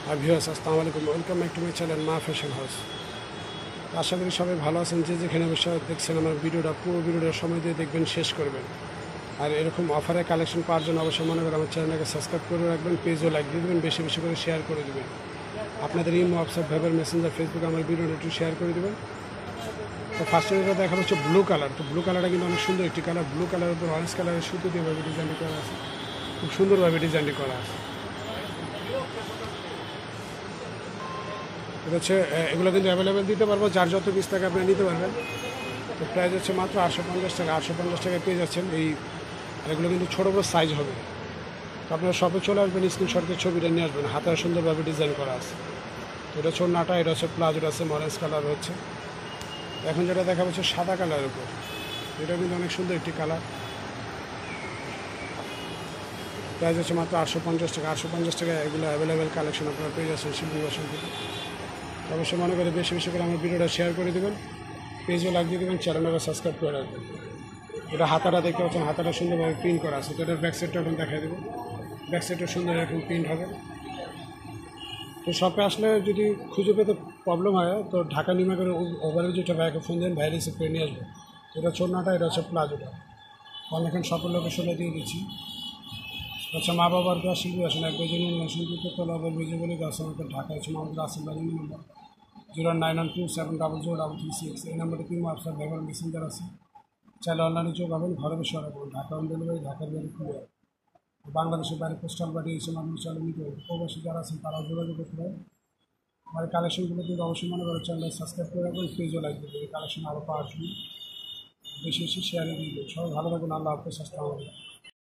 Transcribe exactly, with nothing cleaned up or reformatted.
আর viewers, আসসালামু আলাইকুম, welcome back to my channel Ma fashion house. আশা করি সবাই ভালো আছেন। যে যেখানে বসে দেখছেন আমার ভিডিওটা, পুরো ভিডিওটা সময় দিয়ে দেখবেন, শেষ করবেন। আর এরকম অফারে কালেকশন পাওয়ার জন্য অবশ্যই মনে করেন আমার চ্যানেলটাকে সাবস্ক্রাইব করে রাখবেন, পেজও লাইক দিয়ে দেবেন, বেশি বেশি করে শেয়ার করে দেবেন। আপনাদের ইমো, হোয়াটসঅ্যাপ, ভাইবার, মেসেঞ্জার, ফেসবুকে আমার ভিডিওটা একটু শেয়ার করে দেবেন। তো ফার্স্টে যেটা দেখা হচ্ছে ব্লু কালার। তো ব্লু কালারটা কিন্তু অনেক সুন্দর একটি কালার। ব্লু কালারের উপর অরেঞ্জ কালারের সুতো দিয়েভাবে ডিজাইনটি করা আছে, খুব সুন্দরভাবে ডিজাইনটি করা আছে। এটা হচ্ছে এগুলো কিন্তু অ্যাভেলেবেল দিতে পারবো, যার যত পিস থাকে আপনি নিতে পারবেন। তো প্রাইস হচ্ছে মাত্র আটশো পঞ্চাশ টাকা। আটশো পঞ্চাশ টাকায় পেয়ে যাচ্ছেন এই। আর এগুলো কিন্তু ছোটো বড়ো সাইজ হবে। তো আপনারা শপে চলে আসবেন, স্ক্রিনশটের ছবিটা নিয়ে আসবেন, হাতে সুন্দরভাবে ডিজাইন করা আছে। তো এটা হচ্ছে নাটা, এটা হচ্ছে প্লাজোটা আছে, অরেঞ্জ কালার হচ্ছে। এখন যেটা দেখা যাচ্ছে সাদা কালারের উপর, এটা কিন্তু অনেক সুন্দর একটি কালার। প্রাইস হচ্ছে মাত্র আটশো পঞ্চাশ টাকা। আটশো পঞ্চাশ টাকা এগুলো অ্যাভেলেবেল কালেকশন আপনারা পেয়ে যাচ্ছেন শিল্পী বাসন থেকে। অবশ্যই মনে করে বেশি বেশি করে আমার ভিডিওটা শেয়ার করে দেবেন, পেজও লাগিয়ে দেবেন, চ্যানেলটা সাবস্ক্রাইব করে রাখবেন। এটা হাতাটা দেখতে পাচ্ছেন, হাতাটা সুন্দরভাবে প্রিন্ট করা আছে। তো এটার ব্যাক সাইডটা এখন দেখাই দেবো। ব্যাক সাইডটা সুন্দর এখন প্রিন্ট হবে। তো শপে আসলে যদি খুঁজে পেতে প্রবলেম হয়, তো ঢাকা নিমাকের ওভারের যেটা ভাইকে ফোন দেন, ভাই রিসিভ করে নিয়ে আসবে। এটা ছোটনাটা, এটা হচ্ছে প্লাজোটা। আমি এখন শপের লোকেশনে দিয়ে দিচ্ছি। আচ্ছা, মা বাবার কাছে শিল্পী আসেন এক বছর নশো তোলা আবার বেজে বলে গাছ আমাকে ঢাকা হচ্ছে মোহাম্মদ রাসেল বাড়ি number zero nine one two seven double zero double three six. এই নাম্বারে তিন হোয়াটসঅ্যাপ, ভাইবার, মেসেঞ্জার আছে। চাইলে অনলাইনে যোগ হবেন, ঘরে বসে অর্ডার করুন। ঢাকা হোম ডেলিভারি, ঢাকার বাড়ি খুলে বাংলাদেশের বাইরে পোস্টাল বাড়ি এসে আপনি চালু নিতে হবে। প্রবাসী যারা আছেন তারাও যোগাযোগ করতে পারেন। আমার কালেকশনগুলো কিন্তু অবশ্যই মনে করে চ্যানেল সাবস্ক্রাইব করে রাখবেন, পেজও লাইক দেবেন। এই কালেকশন আরও পাওয়ার জন্য বেশি বেশি শেয়ারে দিয়ে দেবেন। সবাই ভালো থাকুন। আল্লাহ হাফেজ, আসসালামু আলাইকুম।